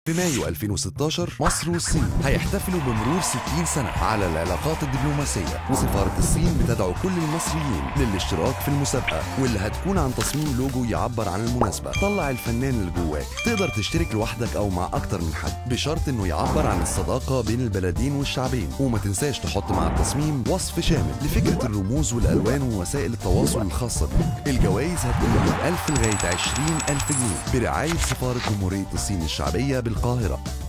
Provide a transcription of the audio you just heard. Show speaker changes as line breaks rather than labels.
في مايو 2016 مصر والصين هيحتفلوا بمرور 60 سنة على العلاقات الدبلوماسية، وسفارة الصين بتدعو كل المصريين للاشتراك في المسابقة واللي هتكون عن تصميم لوجو يعبر عن المناسبة. طلع الفنان اللي جواك. تقدر تشترك لوحدك أو مع أكتر من حد بشرط إنه يعبر عن الصداقة بين البلدين والشعبين، وما تنساش تحط مع التصميم وصف شامل لفكرة الرموز والألوان ووسائل التواصل الخاصة بيك. الجوائز هتكون من 1000 لغاية 20,000 جنيه برعاية سفارة جمهورية الصين الشعبية بالقاهرة.